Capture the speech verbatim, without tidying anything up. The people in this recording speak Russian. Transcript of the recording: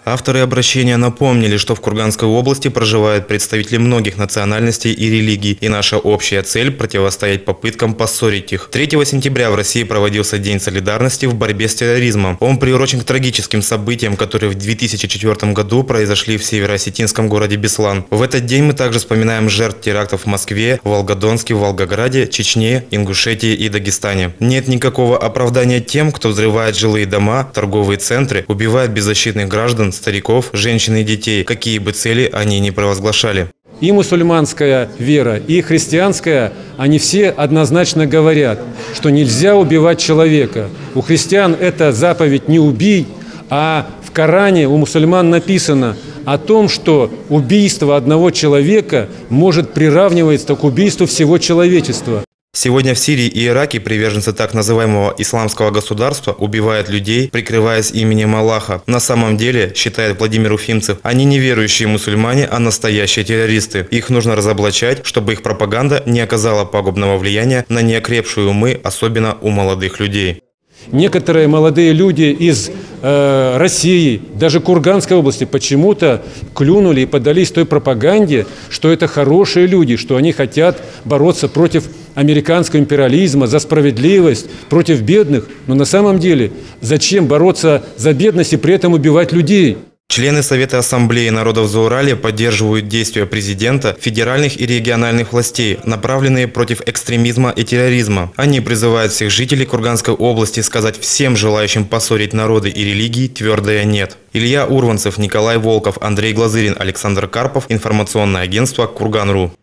Авторы обращения напомнили, что в Курганской области проживают представители многих национальностей и религий, и наша общая цель – противостоять попыткам поссорить их. третьего сентября в России проводился День солидарности в борьбе с терроризмом. Он приурочен к трагическим событиям, которые в две тысячи четвёртом году произошли в северо-осетинском городе Беслан. В этот день мы также вспоминаем жертв терактов в Москве, Волгодонске, Волгограде, Чечне, Ингушетии и Дагестане. Нет никакого оправдания тем, кто взрывает жилые дома, торговые центры, убивает беззащитных граждан, стариков, женщин и детей, какие бы цели они ни провозглашали. И мусульманская вера, и христианская, они все однозначно говорят, что нельзя убивать человека. У христиан это заповедь «не убий», а в Коране у мусульман написано о том, что убийство одного человека может приравниваться к убийству всего человечества. Сегодня в Сирии и Ираке приверженцы так называемого исламского государства убивают людей, прикрываясь именем Аллаха. На самом деле, считает Владимир Уфимцев, они не верующие мусульмане, а настоящие террористы. Их нужно разоблачать, чтобы их пропаганда не оказала пагубного влияния на неокрепшие умы, особенно у молодых людей. Некоторые молодые люди из э, России, даже Курганской области, почему-то клюнули и поддались той пропаганде, что это хорошие люди, что они хотят бороться против американского империализма, за справедливость, против бедных. Но на самом деле, зачем бороться за бедность и при этом убивать людей? Члены Совета Ассамблеи народов Зауралья поддерживают действия президента, федеральных и региональных властей, направленные против экстремизма и терроризма. Они призывают всех жителей Курганской области сказать всем желающим поссорить народы и религии твердое «нет». Илья Урванцев, Николай Волков, Андрей Глазырин, Александр Карпов. Информационное агентство Курган точка ру.